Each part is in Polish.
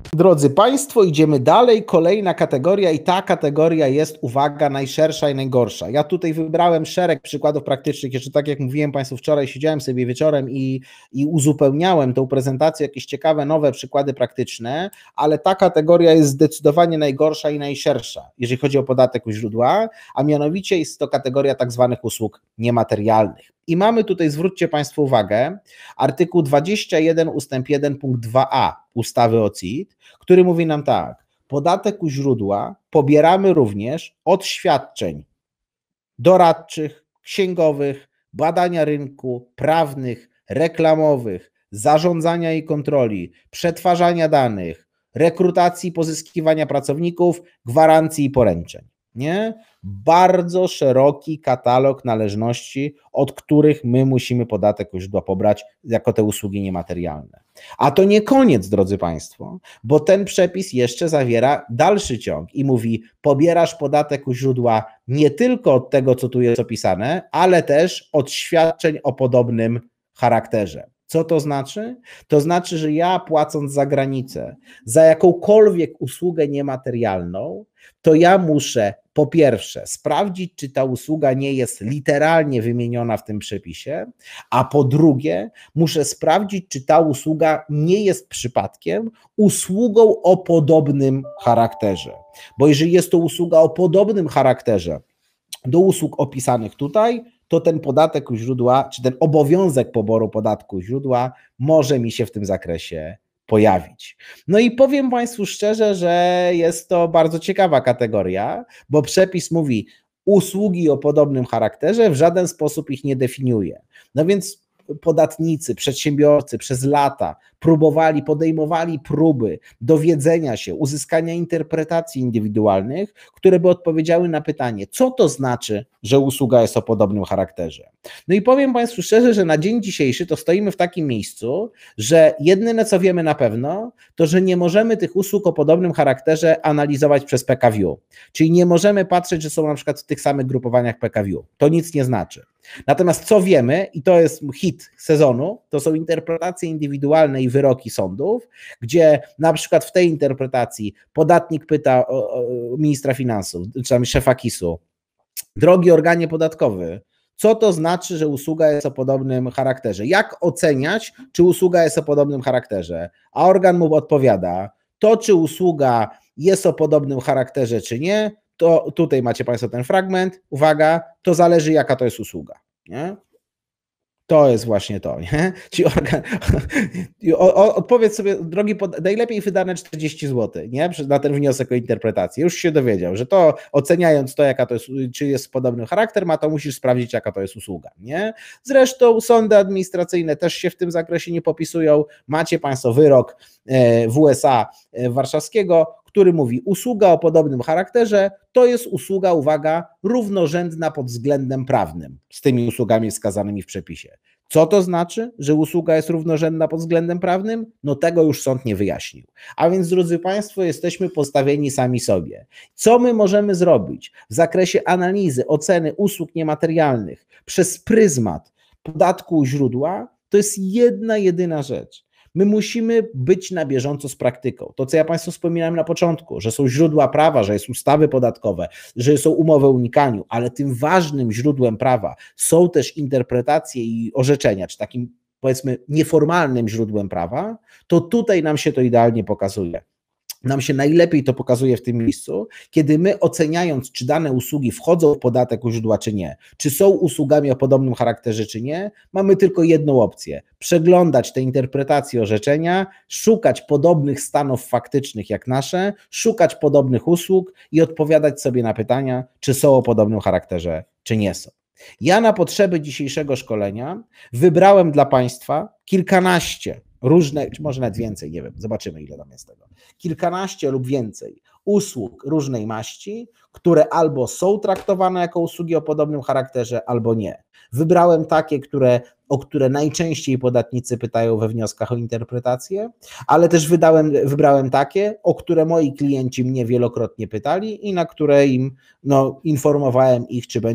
Drodzy Państwo, idziemy dalej. Kolejna kategoria i ta kategoria jest, uwaga, najszersza i najgorsza. Ja tutaj wybrałem szereg przykładów praktycznych. Jeszcze tak jak mówiłem Państwu wczoraj, siedziałem sobie wieczorem i uzupełniałem tą prezentację, jakieś ciekawe, nowe przykłady praktyczne, ale ta kategoria jest zdecydowanie najgorsza i najszersza, jeżeli chodzi o podatek u źródła, a mianowicie jest to kategoria tak zwanych usług niematerialnych. I mamy tutaj, zwróćcie Państwo uwagę, artykuł 21 ustęp 1 punkt 2a ustawy o CIT, który mówi nam tak: podatek u źródła pobieramy również od świadczeń doradczych, księgowych, badania rynku, prawnych, reklamowych, zarządzania i kontroli, przetwarzania danych, rekrutacji, pozyskiwania pracowników, gwarancji i poręczeń. Nie? Bardzo szeroki katalog należności, od których my musimy podatek u źródła pobrać jako te usługi niematerialne. A to nie koniec, drodzy Państwo, bo ten przepis jeszcze zawiera dalszy ciąg i mówi: pobierasz podatek u źródła nie tylko od tego, co tu jest opisane, ale też od świadczeń o podobnym charakterze. Co to znaczy? To znaczy, że ja, płacąc za granicę za jakąkolwiek usługę niematerialną, to ja muszę po pierwsze sprawdzić, czy ta usługa nie jest literalnie wymieniona w tym przepisie, a po drugie muszę sprawdzić, czy ta usługa nie jest przypadkiem usługą o podobnym charakterze. Bo jeżeli jest to usługa o podobnym charakterze do usług opisanych tutaj, to ten podatek u źródła, czy ten obowiązek poboru podatku u źródła może mi się w tym zakresie pojawić. No i powiem Państwu szczerze, że jest to bardzo ciekawa kategoria, bo przepis mówi: usługi o podobnym charakterze, w żaden sposób ich nie definiuje. No więc podatnicy, przedsiębiorcy przez lata podejmowali próby dowiedzenia się, uzyskania interpretacji indywidualnych, które by odpowiedziały na pytanie, co to znaczy, że usługa jest o podobnym charakterze. No i powiem Państwu szczerze, że na dzień dzisiejszy to stoimy w takim miejscu, że jedyne, co wiemy na pewno, to że nie możemy tych usług o podobnym charakterze analizować przez PKView. Czyli nie możemy patrzeć, że są na przykład w tych samych grupowaniach PKView. To nic nie znaczy. Natomiast co wiemy, i to jest hit sezonu, to są interpretacje indywidualne i wyroki sądów, gdzie na przykład w tej interpretacji podatnik pyta ministra finansów, czy tam szefa KIS-u: drogi organie podatkowy, co to znaczy, że usługa jest o podobnym charakterze? Jak oceniać, czy usługa jest o podobnym charakterze? A organ mu odpowiada: to, czy usługa jest o podobnym charakterze, czy nie, to tutaj macie Państwo ten fragment. Uwaga, to zależy, jaka to jest usługa. Nie? To jest właśnie to. Nie? Czyli odpowiedz sobie, drogi, najlepiej wydane 40 zł, nie? Na ten wniosek o interpretację. Już się dowiedział, że to oceniając to, jaka to jest, czy jest podobny charakter ma, to musisz sprawdzić, jaka to jest usługa. Nie? Zresztą sądy administracyjne też się w tym zakresie nie popisują. Macie Państwo wyrok WSA warszawskiego, który mówi: usługa o podobnym charakterze to jest usługa, uwaga, równorzędna pod względem prawnym z tymi usługami wskazanymi w przepisie. Co to znaczy, że usługa jest równorzędna pod względem prawnym? No tego już sąd nie wyjaśnił. A więc, drodzy Państwo, jesteśmy postawieni sami sobie. Co my możemy zrobić w zakresie analizy, oceny usług niematerialnych przez pryzmat podatku u źródła? To jest jedna, jedyna rzecz. My musimy być na bieżąco z praktyką. To, co ja Państwu wspominałem na początku, że są źródła prawa, że jest ustawy podatkowe, że są umowy o unikaniu, ale tym ważnym źródłem prawa są też interpretacje i orzeczenia, czy takim, powiedzmy, nieformalnym źródłem prawa, to tutaj nam się to idealnie pokazuje. Nam się najlepiej to pokazuje w tym miejscu, kiedy my, oceniając, czy dane usługi wchodzą w podatek u źródła, czy nie, czy są usługami o podobnym charakterze, czy nie, mamy tylko jedną opcję: przeglądać te interpretacje orzeczenia, szukać podobnych stanów faktycznych jak nasze, szukać podobnych usług i odpowiadać sobie na pytania, czy są o podobnym charakterze, czy nie są. Ja na potrzeby dzisiejszego szkolenia wybrałem dla Państwa kilkanaście różne, czy może nawet więcej, nie wiem, zobaczymy, ile tam jest tego, kilkanaście lub więcej usług różnej maści, które albo są traktowane jako usługi o podobnym charakterze, albo nie. Wybrałem takie, o które najczęściej podatnicy pytają we wnioskach o interpretację, ale też wybrałem takie, o które moi klienci mnie wielokrotnie pytali i na które im informowałem ich, czy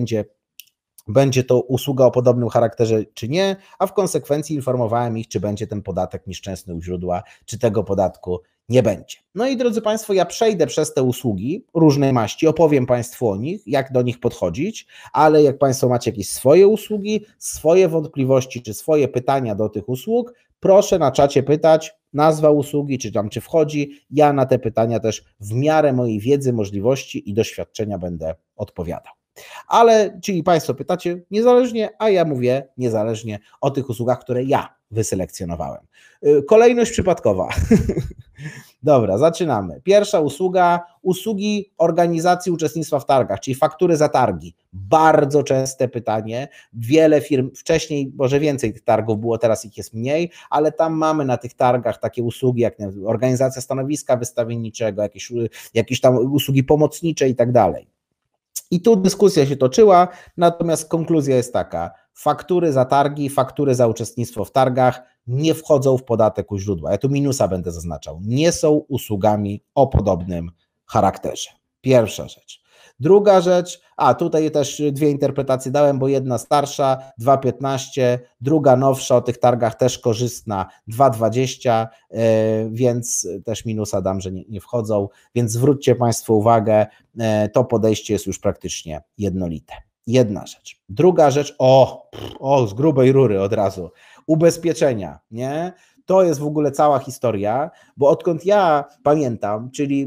będzie to usługa o podobnym charakterze, czy nie, a w konsekwencji informowałem ich, czy będzie ten podatek nieszczęsny u źródła, czy tego podatku nie będzie. No i drodzy Państwo, ja przejdę przez te usługi różnej maści, opowiem Państwu o nich, jak do nich podchodzić, ale jak Państwo macie jakieś swoje usługi, swoje wątpliwości czy swoje pytania do tych usług, proszę na czacie pytać, nazwa usługi, czy wchodzi, ja na te pytania też w miarę mojej wiedzy, możliwości i doświadczenia będę odpowiadał. Ale, czyli Państwo pytacie niezależnie, a ja mówię niezależnie o tych usługach, które ja wyselekcjonowałem. Kolejność przypadkowa. Dobra, zaczynamy. Pierwsza usługa, usługi organizacji uczestnictwa w targach, czyli faktury za targi. Bardzo częste pytanie. Wiele firm, wcześniej może więcej tych targów było, teraz ich jest mniej, ale tam mamy na tych targach takie usługi jak organizacja stanowiska wystawienniczego, jakieś tam usługi pomocnicze i tak dalej. I tu dyskusja się toczyła, natomiast konkluzja jest taka: faktury za targi, faktury za uczestnictwo w targach nie wchodzą w podatek u źródła. Ja tu minusa będę zaznaczał. Nie są usługami o podobnym charakterze. Pierwsza rzecz. Druga rzecz, tutaj też dwie interpretacje dałem, bo jedna starsza, 2,15, druga nowsza, o tych targach też korzystna, 2,20, więc też minusa dam, że nie wchodzą, więc zwróćcie Państwo uwagę, to podejście jest już praktycznie jednolite. Jedna rzecz. Druga rzecz, z grubej rury od razu, ubezpieczenia, nie? To jest w ogóle cała historia, bo odkąd ja pamiętam, czyli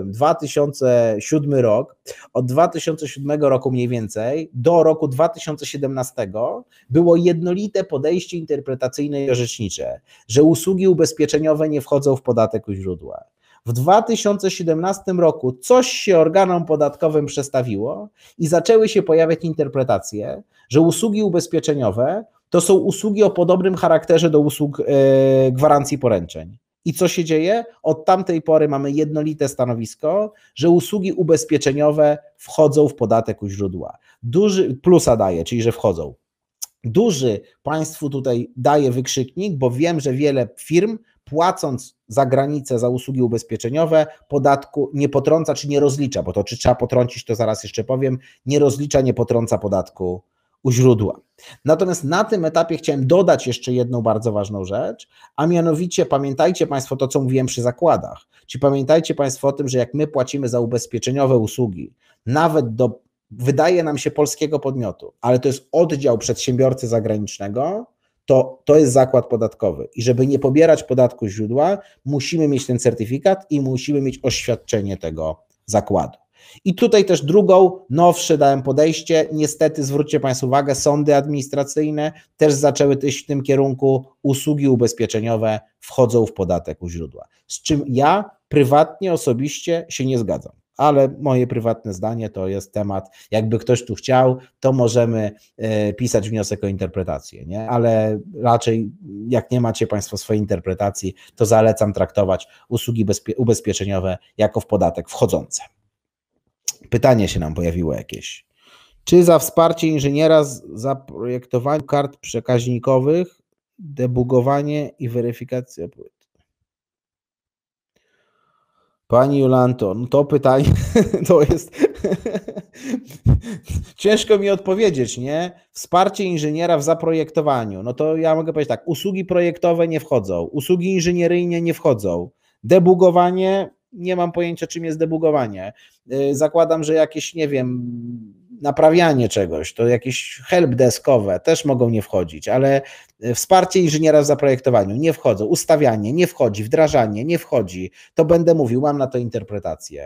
2007 rok, od 2007 roku mniej więcej do roku 2017 było jednolite podejście interpretacyjne i orzecznicze, że usługi ubezpieczeniowe nie wchodzą w podatek u źródła. W 2017 roku coś się organom podatkowym przestawiło i zaczęły się pojawiać interpretacje, że usługi ubezpieczeniowe to są usługi o podobnym charakterze do usług gwarancji poręczeń. I co się dzieje? Od tamtej pory mamy jednolite stanowisko, że usługi ubezpieczeniowe wchodzą w podatek u źródła. Duży plusa daje, czyli że wchodzą. Duży Państwu tutaj daje wykrzyknik, bo wiem, że wiele firm płacąc za granicę za usługi ubezpieczeniowe podatku nie potrąca czy nie rozlicza, bo to czy trzeba potrącić, to zaraz jeszcze powiem, nie rozlicza, nie potrąca podatku u źródła. Natomiast na tym etapie chciałem dodać jeszcze jedną bardzo ważną rzecz, a mianowicie pamiętajcie Państwo to, co mówiłem przy zakładach. Czy pamiętajcie Państwo o tym, że jak my płacimy za ubezpieczeniowe usługi, nawet do, wydaje nam się, polskiego podmiotu, ale to jest oddział przedsiębiorcy zagranicznego, to jest zakład podatkowy i żeby nie pobierać podatku źródła, musimy mieć ten certyfikat i musimy mieć oświadczenie tego zakładu. I tutaj też drugą, nowsze dałem podejście, niestety zwróćcie Państwo uwagę, sądy administracyjne też zaczęły iść w tym kierunku, usługi ubezpieczeniowe wchodzą w podatek u źródła, z czym ja prywatnie, osobiście się nie zgadzam. Ale moje prywatne zdanie to jest temat, jakby ktoś tu chciał, to możemy pisać wniosek o interpretację, nie? Ale raczej jak nie macie Państwo swojej interpretacji, to zalecam traktować usługi ubezpieczeniowe jako w podatek wchodzące. Pytanie się nam pojawiło jakieś. Czy za wsparcie inżyniera za projektowanie kart przekaźnikowych, debugowanie i weryfikacja płyt? Pani Jolanto, no to pytanie to jest ciężko mi odpowiedzieć, nie? Wsparcie inżyniera w zaprojektowaniu, no to ja mogę powiedzieć tak, usługi projektowe nie wchodzą, usługi inżynieryjne nie wchodzą, debugowanie, nie mam pojęcia czym jest debugowanie, zakładam, że jakieś, nie wiem, naprawianie czegoś, to jakieś helpdeskowe też mogą nie wchodzić, ale wsparcie inżyniera w zaprojektowaniu nie wchodzą, ustawianie nie wchodzi, wdrażanie nie wchodzi, to będę mówił, mam na to interpretację.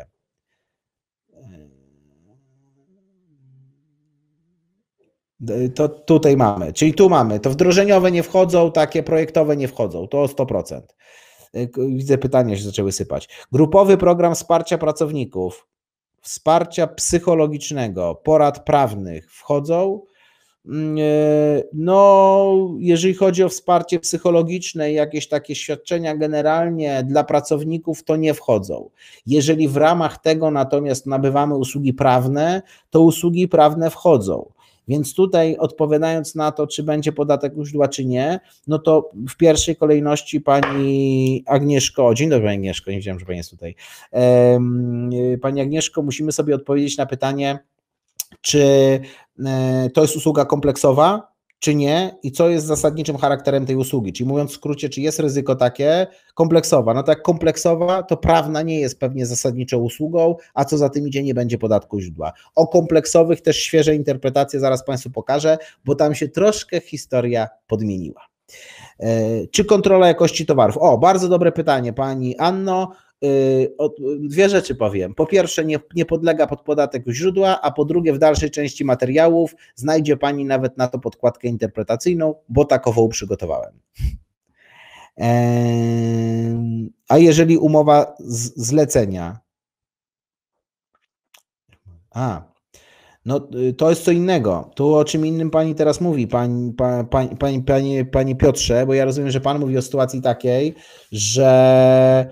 To tutaj mamy, czyli tu mamy, to wdrożeniowe nie wchodzą, takie projektowe nie wchodzą, to 100%. Widzę, pytania się zaczęły sypać. Grupowy program wsparcia pracowników, wsparcia psychologicznego, porad prawnych wchodzą. No, jeżeli chodzi o wsparcie psychologiczne i jakieś takie świadczenia generalnie dla pracowników, to nie wchodzą. Jeżeli w ramach tego natomiast nabywamy usługi prawne, to usługi prawne wchodzą. Więc tutaj odpowiadając na to, czy będzie podatek u źródła, czy nie, no to w pierwszej kolejności pani Agnieszko, dzień dobry Pani Agnieszko, nie wiedziałem, że Pani jest tutaj. Pani Agnieszko, musimy sobie odpowiedzieć na pytanie, czy to jest usługa kompleksowa, czy nie i co jest zasadniczym charakterem tej usługi. Czyli mówiąc w skrócie, czy jest ryzyko takie kompleksowa. No tak kompleksowa to prawna nie jest pewnie zasadniczą usługą, a co za tym idzie nie będzie podatku źródła. O kompleksowych też świeże interpretacje zaraz Państwu pokażę, bo tam się troszkę historia podmieniła. Czy kontrola jakości towarów? O, bardzo dobre pytanie Pani Anno. Dwie rzeczy powiem. Po pierwsze, nie podlega pod podatek u źródła, a po drugie, w dalszej części materiałów znajdzie Pani nawet na to podkładkę interpretacyjną, bo takową przygotowałem. A jeżeli umowa zlecenia? No to jest co innego. Tu o czym innym Pani teraz mówi, Panie Piotrze, bo ja rozumiem, że Pan mówi o sytuacji takiej, że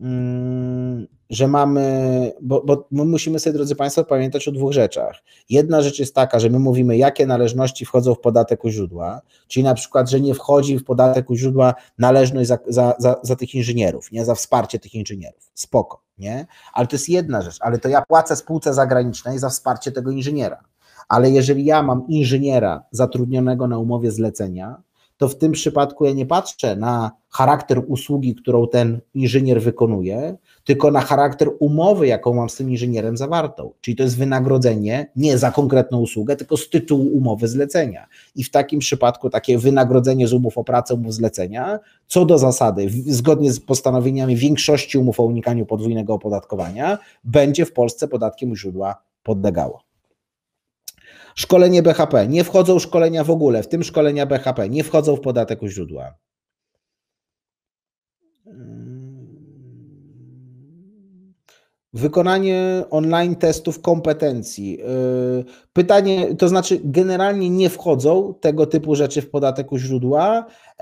mamy, bo my musimy sobie, drodzy Państwo, pamiętać o dwóch rzeczach. Jedna rzecz jest taka, że my mówimy, jakie należności wchodzą w podatek u źródła, czyli na przykład, że nie wchodzi w podatek u źródła należność za tych inżynierów, nie, za wsparcie tych inżynierów. Spoko, nie? Ale to jest jedna rzecz, ale to ja płacę spółce zagranicznej za wsparcie tego inżyniera. Ale jeżeli ja mam inżyniera zatrudnionego na umowie zlecenia, to w tym przypadku ja nie patrzę na charakter usługi, którą ten inżynier wykonuje, tylko na charakter umowy, jaką mam z tym inżynierem zawartą. Czyli to jest wynagrodzenie nie za konkretną usługę, tylko z tytułu umowy zlecenia. I w takim przypadku takie wynagrodzenie z umów o pracę, umów zlecenia, co do zasady, zgodnie z postanowieniami większości umów o unikaniu podwójnego opodatkowania, będzie w Polsce podatkiem u źródła podlegało. Szkolenie BHP. Nie wchodzą szkolenia w ogóle, w tym szkolenia BHP, nie wchodzą w podatek u źródła. Wykonanie online testów kompetencji. Pytanie, to znaczy generalnie nie wchodzą tego typu rzeczy w podatek u źródła,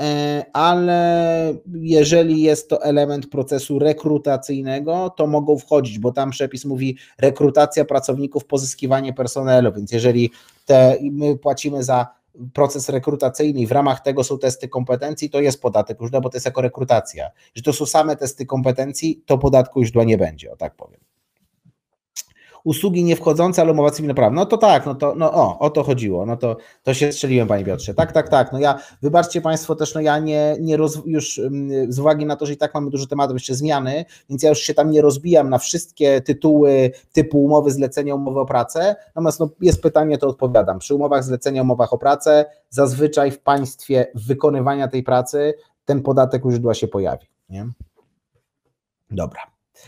ale jeżeli jest to element procesu rekrutacyjnego, to mogą wchodzić, bo tam przepis mówi rekrutacja pracowników, pozyskiwanie personelu, więc jeżeli my płacimy za proces rekrutacyjny i w ramach tego są testy kompetencji, to jest podatek u źródła, bo to jest jako rekrutacja. Że to są same testy kompetencji, to podatku u źródła nie będzie, o tak powiem. Usługi nie wchodzące, ale umowa cywilnoprawna. No to tak, o to chodziło, no to się strzeliłem, Panie Piotrze. Tak. No ja, wybaczcie Państwo też, no ja już z uwagi na to, że i tak mamy dużo tematów, jeszcze zmiany, więc ja już się tam nie rozbijam na wszystkie tytuły typu umowy zlecenia, umowy o pracę, natomiast jest pytanie, to odpowiadam. Przy umowach zlecenia, umowach o pracę, zazwyczaj w państwie wykonywania tej pracy ten podatek u źródła się pojawi, nie? Dobra.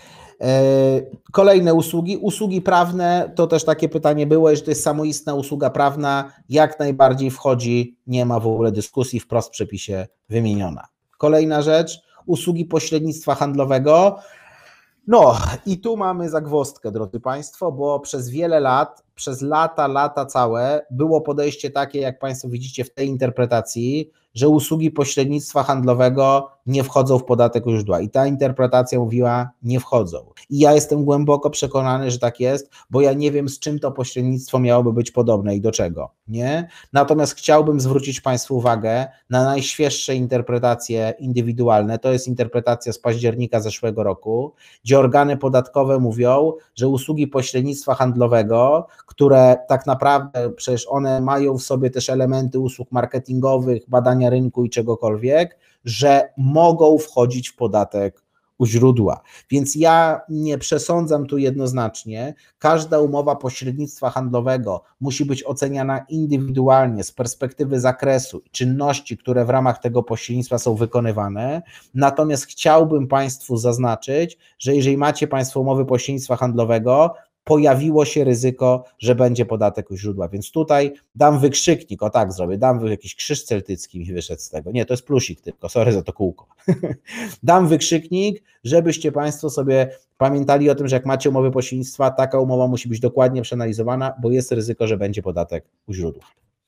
Kolejne usługi prawne, to też takie pytanie było, jeżeli to jest samoistna usługa prawna, jak najbardziej wchodzi, nie ma w ogóle dyskusji, wprost w przepisie wymieniona. Kolejna rzecz, usługi pośrednictwa handlowego. No i tu mamy zagwozdkę, drodzy Państwo, bo przez wiele lat, przez lata całe było podejście takie, jak Państwo widzicie w tej interpretacji, że usługi pośrednictwa handlowego nie wchodzą w podatek u źródła i ta interpretacja mówiła, nie wchodzą. I ja jestem głęboko przekonany, że tak jest, bo ja nie wiem, z czym to pośrednictwo miałoby być podobne i do czego, nie? Natomiast chciałbym zwrócić Państwu uwagę na najświeższe interpretacje indywidualne, to jest interpretacja z października zeszłego roku, gdzie organy podatkowe mówią, że usługi pośrednictwa handlowego, które tak naprawdę przecież one mają w sobie też elementy usług marketingowych, badania rynku i czegokolwiek, że mogą wchodzić w podatek u źródła. Więc ja nie przesądzam tu jednoznacznie, każda umowa pośrednictwa handlowego musi być oceniana indywidualnie z perspektywy zakresu czynności, które w ramach tego pośrednictwa są wykonywane, natomiast chciałbym Państwu zaznaczyć, że jeżeli macie Państwo umowy pośrednictwa handlowego, pojawiło się ryzyko, że będzie podatek u źródła, więc tutaj dam wykrzyknik, o tak zrobię, dam jakiś krzyż celtycki mi wyszedł z tego, nie, to jest plusik tylko, sorry za to kółko, dam wykrzyknik, żebyście Państwo sobie pamiętali o tym, że jak macie umowy pośrednictwa, taka umowa musi być dokładnie przeanalizowana, bo jest ryzyko, że będzie podatek u źródła.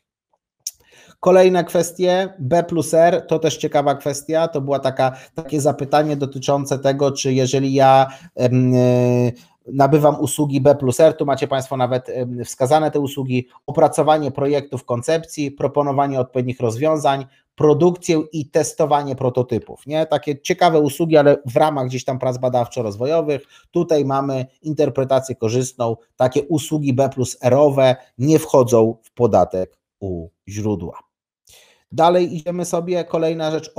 Kolejne kwestie, B plus R, to też ciekawa kwestia, to było takie zapytanie dotyczące tego, czy jeżeli ja nabywam usługi B plus R, tu macie Państwo nawet wskazane te usługi, opracowanie projektów koncepcji, proponowanie odpowiednich rozwiązań, produkcję i testowanie prototypów, nie? Takie ciekawe usługi, ale w ramach gdzieś tam prac badawczo-rozwojowych, tutaj mamy interpretację korzystną, takie usługi B plus R-owe nie wchodzą w podatek u źródła. Dalej idziemy sobie, kolejna rzecz,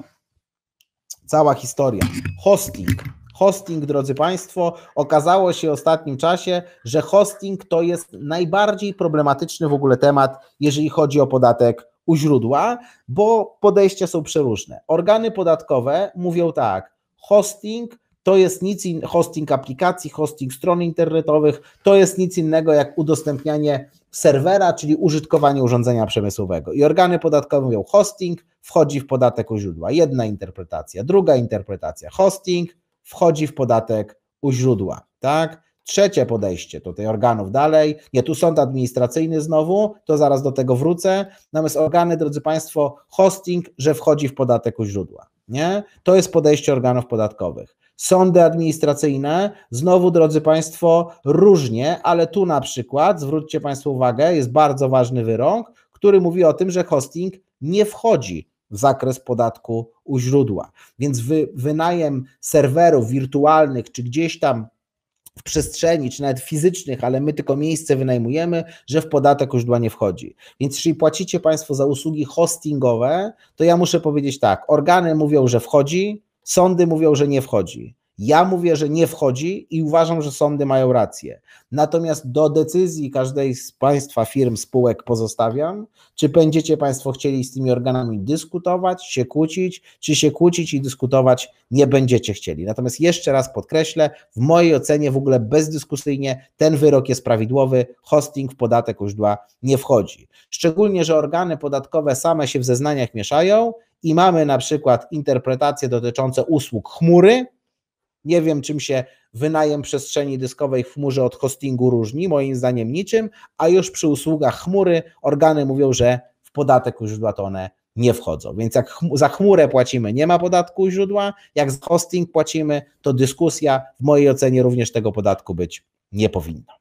cała historia, hosting. Hosting, drodzy Państwo, okazało się w ostatnim czasie, że hosting to jest najbardziej problematyczny w ogóle temat, jeżeli chodzi o podatek u źródła, bo podejścia są przeróżne. Organy podatkowe mówią tak, hosting to jest hosting aplikacji, hosting stron internetowych, to jest nic innego jak udostępnianie serwera, czyli użytkowanie urządzenia przemysłowego. I organy podatkowe mówią, hosting wchodzi w podatek u źródła. Jedna interpretacja. Druga interpretacja, hosting wchodzi w podatek u źródła. Tak? Trzecie podejście tutaj organów dalej, tu sąd administracyjny znowu, to zaraz do tego wrócę, natomiast organy, drodzy Państwo, hosting, że wchodzi w podatek u źródła. Nie? To jest podejście organów podatkowych. Sądy administracyjne, znowu, drodzy Państwo, różnie, ale tu na przykład, zwróćcie Państwo uwagę, jest bardzo ważny wyrok, który mówi o tym, że hosting nie wchodzi w zakres podatku u źródła. Więc wynajem serwerów wirtualnych, czy gdzieś tam w przestrzeni, czy nawet fizycznych, ale my tylko miejsce wynajmujemy, że w podatek u źródła nie wchodzi. Więc jeśli płacicie Państwo za usługi hostingowe, to ja muszę powiedzieć tak, organy mówią, że wchodzi, sądy mówią, że nie wchodzi. Ja mówię, że nie wchodzi i uważam, że sądy mają rację. Natomiast do decyzji każdej z Państwa firm, spółek pozostawiam, czy będziecie Państwo chcieli z tymi organami dyskutować, się kłócić, czy się kłócić i dyskutować nie będziecie chcieli. Natomiast jeszcze raz podkreślę, w mojej ocenie w ogóle bezdyskusyjnie ten wyrok jest prawidłowy, hosting w podatek u źródła nie wchodzi. Szczególnie, że organy podatkowe same się w zeznaniach mieszają i mamy na przykład interpretacje dotyczące usług chmury. Nie wiem, czym się wynajem przestrzeni dyskowej w chmurze od hostingu różni, moim zdaniem niczym, a już przy usługach chmury organy mówią, że w podatek u źródła to one nie wchodzą. Więc jak za chmurę płacimy, nie ma podatku u źródła, jak za hosting płacimy, to dyskusja, w mojej ocenie również tego podatku być nie powinno.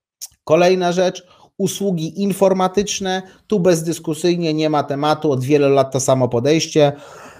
Kolejna rzecz, usługi informatyczne, tu bezdyskusyjnie nie ma tematu, od wielu lat to samo podejście.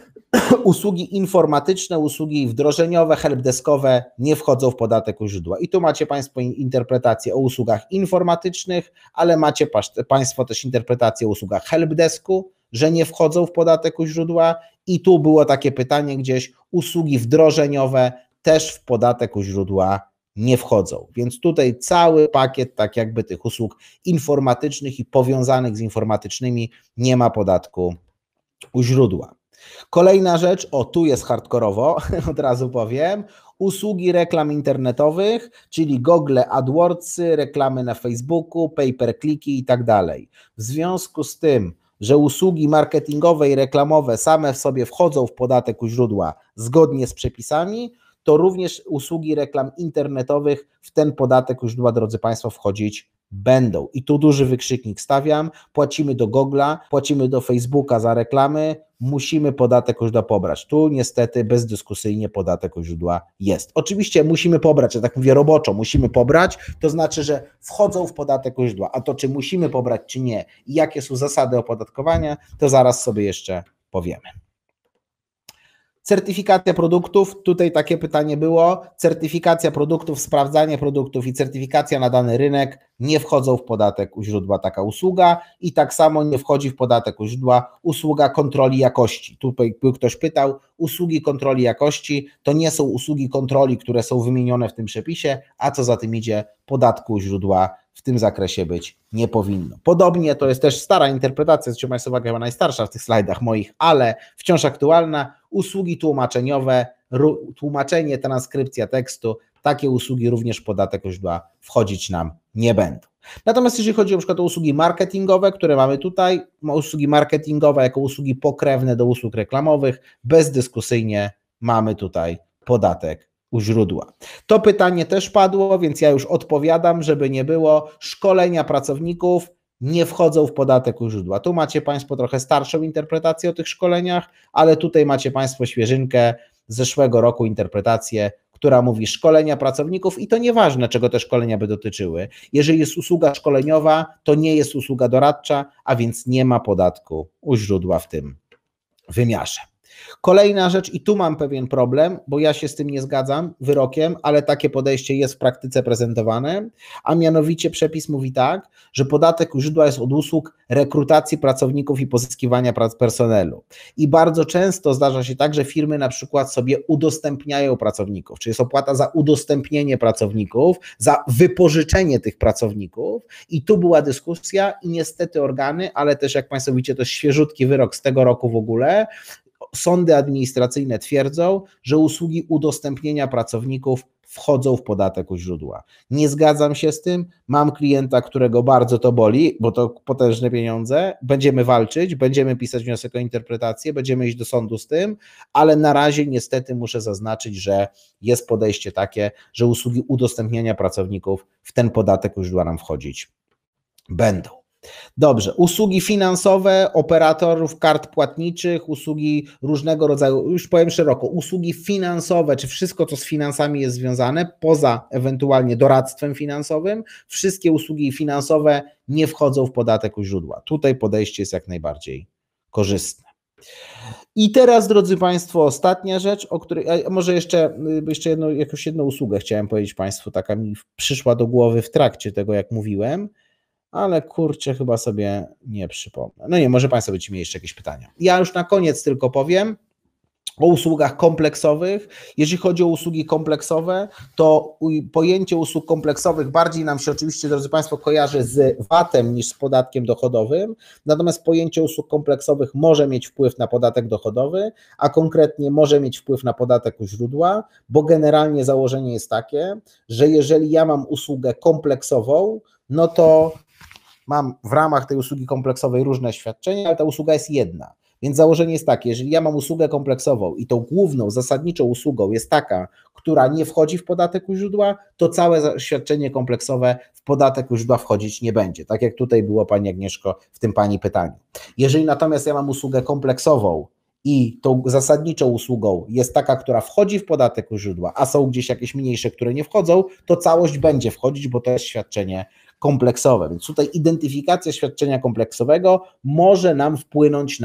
Usługi informatyczne, usługi wdrożeniowe, helpdeskowe nie wchodzą w podatek u źródła. I tu macie Państwo interpretację o usługach informatycznych, ale macie Państwo też interpretację o usługach helpdesku, że nie wchodzą w podatek u źródła i tu było takie pytanie gdzieś, usługi wdrożeniowe też w podatek u źródła nie wchodzą. Więc tutaj cały pakiet tak jakby tych usług informatycznych i powiązanych z informatycznymi nie ma podatku u źródła. Kolejna rzecz, tu jest hardkorowo, od razu powiem, usługi reklam internetowych, czyli Google AdWordsy, reklamy na Facebooku, pay-per-clicky i tak dalej. W związku z tym, że usługi marketingowe i reklamowe same w sobie wchodzą w podatek u źródła zgodnie z przepisami, to również usługi reklam internetowych w ten podatek u źródła, drodzy Państwo, wchodzić będą. I tu duży wykrzyknik stawiam, płacimy do Google'a, płacimy do Facebooka za reklamy, musimy podatek u źródła pobrać. Tu niestety bezdyskusyjnie podatek u źródła jest. Oczywiście musimy pobrać, ja tak mówię roboczo, musimy pobrać, to znaczy, że wchodzą w podatek u źródła, a to czy musimy pobrać, czy nie i jakie są zasady opodatkowania, to zaraz sobie jeszcze powiemy. Certyfikacja produktów, tutaj takie pytanie było, certyfikacja produktów, sprawdzanie produktów i certyfikacja na dany rynek nie wchodzą w podatek u źródła taka usługa i tak samo nie wchodzi w podatek u źródła usługa kontroli jakości. Tutaj ktoś pytał, usługi kontroli jakości to nie są usługi kontroli, które są wymienione w tym przepisie, a co za tym idzie, podatku u źródła w tym zakresie być nie powinno. Podobnie to jest też stara interpretacja, zwróćcie Państwo uwagę, chyba najstarsza w tych slajdach moich, ale wciąż aktualna, usługi tłumaczeniowe, tłumaczenie, transkrypcja tekstu, takie usługi również podatek u źródła wchodzić nam nie będą. Natomiast jeżeli chodzi na przykład o usługi marketingowe, które mamy tutaj, usługi marketingowe jako usługi pokrewne do usług reklamowych, bezdyskusyjnie mamy tutaj podatek u źródła. To pytanie też padło, więc ja już odpowiadam, żeby nie było. Szkolenia pracowników nie wchodzą w podatek u źródła. Tu macie Państwo trochę starszą interpretację o tych szkoleniach, ale tutaj macie Państwo świeżynkę z zeszłego roku interpretację, która mówi szkolenia pracowników i to nieważne, czego te szkolenia by dotyczyły. Jeżeli jest usługa szkoleniowa, to nie jest usługa doradcza, a więc nie ma podatku u źródła w tym wymiarze. Kolejna rzecz, i tu mam pewien problem, bo ja się z tym nie zgadzam wyrokiem, ale takie podejście jest w praktyce prezentowane, a mianowicie przepis mówi tak, że podatek u źródła jest od usług rekrutacji pracowników i pozyskiwania personelu. I bardzo często zdarza się tak, że firmy na przykład sobie udostępniają pracowników, czyli jest opłata za udostępnienie pracowników, za wypożyczenie tych pracowników i tu była dyskusja i niestety organy, ale też jak Państwo widzicie, to jest świeżutki wyrok z tego roku w ogóle, sądy administracyjne twierdzą, że usługi udostępnienia pracowników wchodzą w podatek u źródła. Nie zgadzam się z tym, mam klienta, którego bardzo to boli, bo to potężne pieniądze, będziemy walczyć, będziemy pisać wniosek o interpretację, będziemy iść do sądu z tym, ale na razie niestety muszę zaznaczyć, że jest podejście takie, że usługi udostępniania pracowników w ten podatek u źródła nam wchodzić będą. Dobrze, usługi finansowe, operatorów kart płatniczych, usługi różnego rodzaju, już powiem szeroko, usługi finansowe, czy wszystko, co z finansami jest związane, poza ewentualnie doradztwem finansowym, wszystkie usługi finansowe nie wchodzą w podatek u źródła. Tutaj podejście jest jak najbardziej korzystne. I teraz, drodzy Państwo, ostatnia rzecz, o której, może jeszcze jakąś jedną usługę chciałem powiedzieć Państwu, taka mi przyszła do głowy w trakcie tego, jak mówiłem, ale kurczę, chyba sobie nie przypomnę. No nie, może Państwo będziecie mieli jeszcze jakieś pytania. Ja już na koniec tylko powiem o usługach kompleksowych. Jeżeli chodzi o usługi kompleksowe, to pojęcie usług kompleksowych bardziej nam się oczywiście, drodzy Państwo, kojarzy z VAT-em niż z podatkiem dochodowym, natomiast pojęcie usług kompleksowych może mieć wpływ na podatek dochodowy, a konkretnie może mieć wpływ na podatek u źródła, bo generalnie założenie jest takie, że jeżeli ja mam usługę kompleksową, no to mam w ramach tej usługi kompleksowej różne świadczenia, ale ta usługa jest jedna. Więc założenie jest takie, jeżeli ja mam usługę kompleksową i tą główną, zasadniczą usługą jest taka, która nie wchodzi w podatek u źródła, to całe świadczenie kompleksowe w podatek u źródła wchodzić nie będzie. Tak jak tutaj było, Pani Agnieszko, w tym Pani pytaniu. Jeżeli natomiast ja mam usługę kompleksową i tą zasadniczą usługą jest taka, która wchodzi w podatek u źródła, a są gdzieś jakieś mniejsze, które nie wchodzą, to całość będzie wchodzić, bo to jest świadczenie kompleksowe. Więc tutaj identyfikacja świadczenia kompleksowego może nam wpłynąć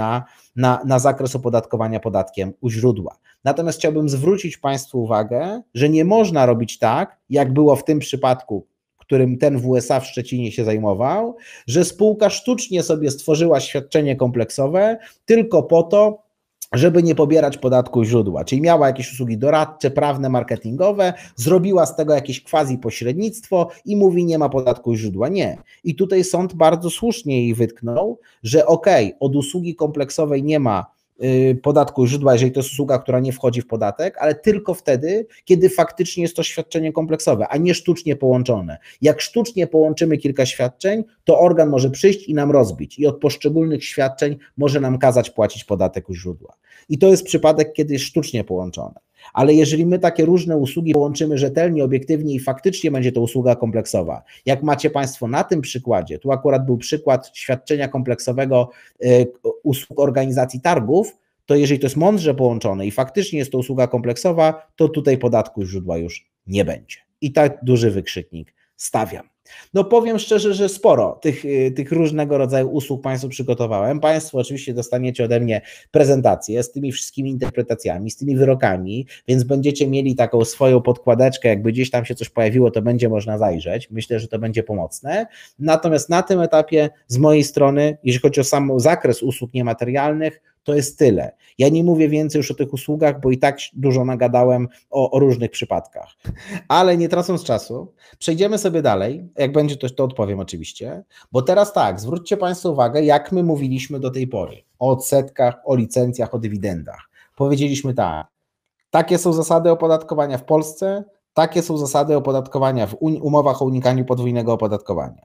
na zakres opodatkowania podatkiem u źródła. Natomiast chciałbym zwrócić Państwu uwagę, że nie można robić tak, jak było w tym przypadku, którym ten WSA w Szczecinie się zajmował, że spółka sztucznie sobie stworzyła świadczenie kompleksowe tylko po to, żeby nie pobierać podatku u źródła, czyli miała jakieś usługi doradcze, prawne, marketingowe, zrobiła z tego jakieś quasi pośrednictwo i mówi, nie ma podatku u źródła. Nie. I tutaj sąd bardzo słusznie jej wytknął, że od usługi kompleksowej nie ma podatku u źródła, jeżeli to jest usługa, która nie wchodzi w podatek, ale tylko wtedy, kiedy faktycznie jest to świadczenie kompleksowe, a nie sztucznie połączone. Jak sztucznie połączymy kilka świadczeń, to organ może przyjść i nam rozbić i od poszczególnych świadczeń może nam kazać płacić podatek u źródła. I to jest przypadek, kiedy jest sztucznie połączone. Ale jeżeli my takie różne usługi połączymy rzetelnie, obiektywnie i faktycznie będzie to usługa kompleksowa, jak macie Państwo na tym przykładzie, tu akurat był przykład świadczenia kompleksowego usług organizacji targów, to jeżeli to jest mądrze połączone i faktycznie jest to usługa kompleksowa, to tutaj podatku źródła już nie będzie. I tak duży wykrzyknik stawiam. No powiem szczerze, że sporo tych różnego rodzaju usług Państwu przygotowałem. Państwo oczywiście dostaniecie ode mnie prezentację z tymi wszystkimi interpretacjami, z tymi wyrokami, więc będziecie mieli taką swoją podkładeczkę, jakby gdzieś tam się coś pojawiło, to będzie można zajrzeć. Myślę, że to będzie pomocne. Natomiast na tym etapie z mojej strony, jeżeli chodzi o sam zakres usług niematerialnych, to jest tyle. Ja nie mówię więcej już o tych usługach, bo i tak dużo nagadałem o różnych przypadkach. Ale nie tracąc czasu, przejdziemy sobie dalej. Jak będzie to odpowiem oczywiście. Bo teraz tak, zwróćcie Państwo uwagę, jak my mówiliśmy do tej pory o odsetkach, o licencjach, o dywidendach. Powiedzieliśmy tak, takie są zasady opodatkowania w Polsce, takie są zasady opodatkowania w umowach o unikaniu podwójnego opodatkowania.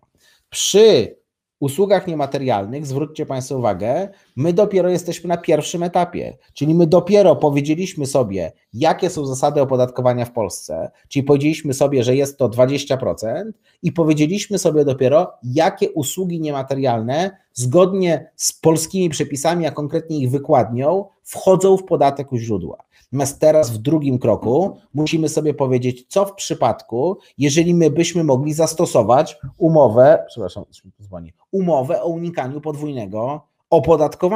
Przy usługach niematerialnych, zwróćcie Państwo uwagę, my dopiero jesteśmy na pierwszym etapie, czyli my dopiero powiedzieliśmy sobie, jakie są zasady opodatkowania w Polsce, czyli powiedzieliśmy sobie, że jest to 20% i powiedzieliśmy sobie dopiero, jakie usługi niematerialne zgodnie z polskimi przepisami, a konkretnie ich wykładnią, wchodzą w podatek u źródła. Natomiast teraz w drugim kroku musimy sobie powiedzieć, co w przypadku, jeżeli my byśmy mogli zastosować umowę o unikaniu podwójnego opodatkowania.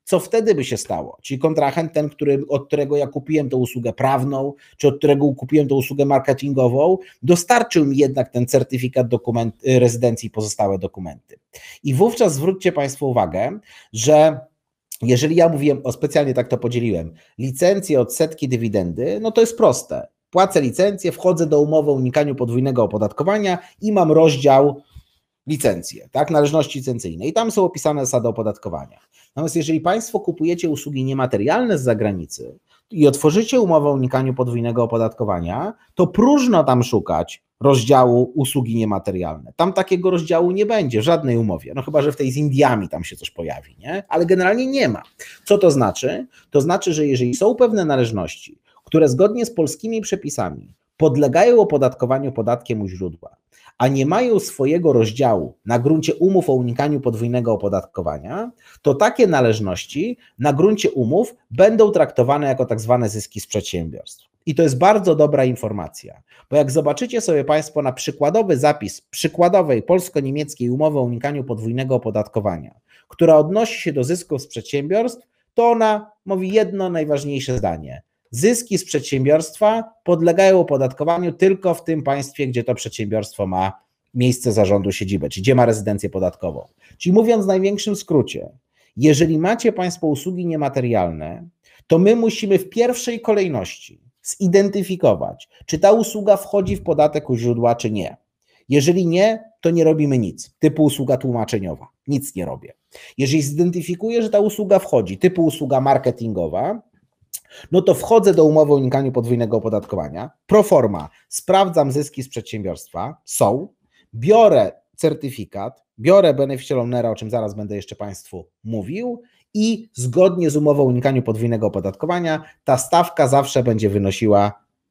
co wtedy by się stało? Czyli kontrahent, ten, od którego ja kupiłem tę usługę prawną, czy od którego kupiłem tę usługę marketingową, dostarczył mi jednak ten certyfikat rezydencji i pozostałe dokumenty. I wówczas zwróćcie Państwo uwagę, że jeżeli ja mówiłem, specjalnie tak to podzieliłem, licencje, odsetki, dywidendy, no to jest proste. Płacę licencję, wchodzę do umowy o unikaniu podwójnego opodatkowania i mam rozdział licencje, tak, należności licencyjne i tam są opisane zasady opodatkowania. Natomiast jeżeli Państwo kupujecie usługi niematerialne z zagranicy i otworzycie umowę o unikaniu podwójnego opodatkowania, to próżno tam szukać rozdziału usługi niematerialne. Tam takiego rozdziału nie będzie w żadnej umowie, no chyba że w tej z Indiami tam się coś pojawi, nie? Ale generalnie nie ma. Co to znaczy? To znaczy, że jeżeli są pewne należności, które zgodnie z polskimi przepisami podlegają opodatkowaniu podatkiem u źródła, a nie mają swojego rozdziału na gruncie umów o unikaniu podwójnego opodatkowania, to takie należności na gruncie umów będą traktowane jako tak zwane zyski z przedsiębiorstw. I to jest bardzo dobra informacja, bo jak zobaczycie sobie Państwo na przykładowy zapis przykładowej polsko-niemieckiej umowy o unikaniu podwójnego opodatkowania, która odnosi się do zysków z przedsiębiorstw, to ona mówi jedno najważniejsze zdanie. Zyski z przedsiębiorstwa podlegają opodatkowaniu tylko w tym państwie, gdzie to przedsiębiorstwo ma miejsce zarządu, siedzibę, czyli gdzie ma rezydencję podatkową. Czyli mówiąc w największym skrócie, jeżeli macie Państwo usługi niematerialne, to my musimy w pierwszej kolejności zidentyfikować, czy ta usługa wchodzi w podatek u źródła, czy nie. Jeżeli nie, to nie robimy nic, typu usługa tłumaczeniowa, nic nie robię. Jeżeli zidentyfikuję, że ta usługa wchodzi, typu usługa marketingowa, no to wchodzę do umowy o unikaniu podwójnego opodatkowania, pro forma, sprawdzam zyski z przedsiębiorstwa, są, biorę certyfikat, biorę beneficial ownera, o czym zaraz będę jeszcze Państwu mówił i zgodnie z umową o unikaniu podwójnego opodatkowania ta stawka zawsze będzie wynosiła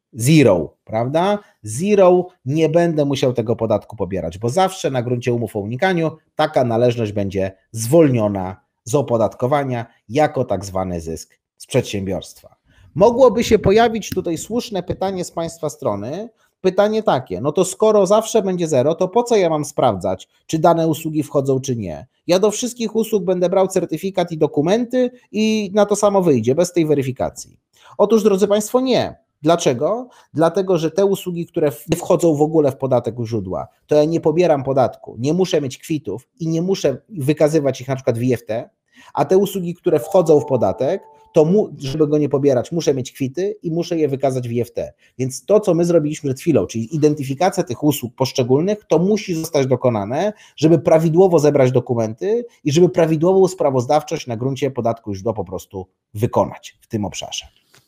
zero, prawda? Zero, nie będę musiał tego podatku pobierać, bo zawsze na gruncie umów o unikaniu taka należność będzie zwolniona z opodatkowania jako tak zwany zysk z przedsiębiorstwa. Mogłoby się pojawić tutaj słuszne pytanie z Państwa strony, pytanie takie, no to skoro zawsze będzie zero, to po co ja mam sprawdzać, czy dane usługi wchodzą, czy nie? Ja do wszystkich usług będę brał certyfikat i dokumenty i na to samo wyjdzie, bez tej weryfikacji. Otóż, drodzy Państwo, nie. Dlaczego? Dlatego, że te usługi, które nie wchodzą w ogóle w podatek u źródła, to ja nie pobieram podatku, nie muszę mieć kwitów i nie muszę wykazywać ich na przykład w IFT, a te usługi, które wchodzą w podatek, to żeby go nie pobierać, muszę mieć kwity i muszę je wykazać w IFT. Więc to, co my zrobiliśmy przed chwilą, czyli identyfikacja tych usług poszczególnych, to musi zostać dokonane, żeby prawidłowo zebrać dokumenty i żeby prawidłową sprawozdawczość na gruncie podatku źródła po prostu wykonać w tym obszarze.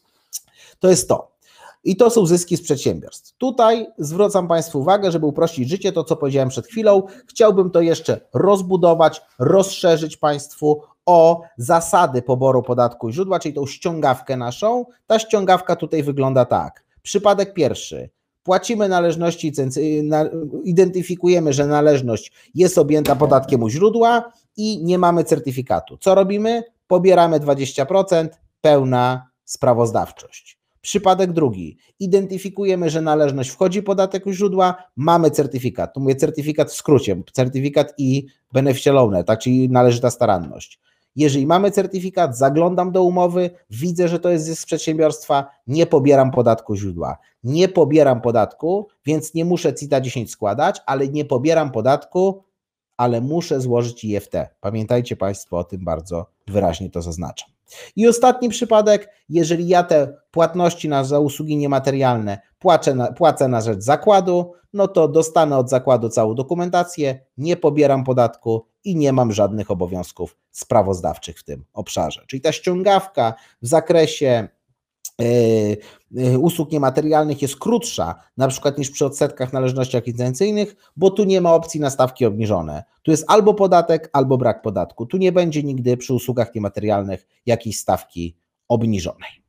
To jest to. I to są zyski z przedsiębiorstw. Tutaj zwracam Państwu uwagę, żeby uprościć życie, to co powiedziałem przed chwilą, chciałbym to jeszcze rozbudować, rozszerzyć Państwu o zasady poboru podatku źródła, czyli tą ściągawkę naszą. Ta ściągawka tutaj wygląda tak. Przypadek pierwszy. Płacimy należności, identyfikujemy, że należność jest objęta podatkiem u źródła i nie mamy certyfikatu. Co robimy? Pobieramy 20%, pełna sprawozdawczość. Przypadek drugi. Identyfikujemy, że należność wchodzi podatek u źródła, mamy certyfikat. Tu mówię certyfikat w skrócie, certyfikat i beneficial owner, tak, czyli należyta staranność. Jeżeli mamy certyfikat, zaglądam do umowy, widzę, że to jest zysk z przedsiębiorstwa, nie pobieram podatku źródła. Nie pobieram podatku, więc nie muszę CIT 10 składać, ale nie pobieram podatku, ale muszę złożyć IFT. Pamiętajcie Państwo o tym, bardzo wyraźnie to zaznaczam. I ostatni przypadek, jeżeli ja te płatności za usługi niematerialne płacę na rzecz zakładu, no to dostanę od zakładu całą dokumentację, nie pobieram podatku i nie mam żadnych obowiązków sprawozdawczych w tym obszarze. Czyli ta ściągawka w zakresie usług niematerialnych jest krótsza, na przykład niż przy odsetkach należnościach licencyjnych, bo tu nie ma opcji na stawki obniżone. Tu jest albo podatek, albo brak podatku. Tu nie będzie nigdy przy usługach niematerialnych jakiejś stawki obniżonej.